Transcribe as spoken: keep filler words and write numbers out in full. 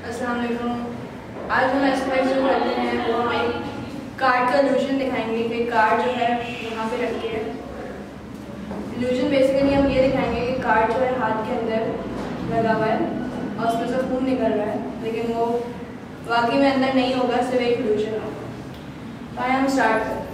अस्सलाम वालेकुम। आज हम एक्सरसाइज जो करते हैं वो हम एक कार्ड का इल्यूजन दिखाएंगे कि कार्ड जो है यहाँ पे रख के इल्यूजन बेसिकली हम ये दिखाएंगे कि कार्ड जो है हाथ के अंदर लगा हुआ है और उसमें से खून निकल रहा है, लेकिन वो वाकई में अंदर नहीं होगा, सिर्फ एक इल्यूजन होगा। तो आइए हम स्टार्ट करते हैं।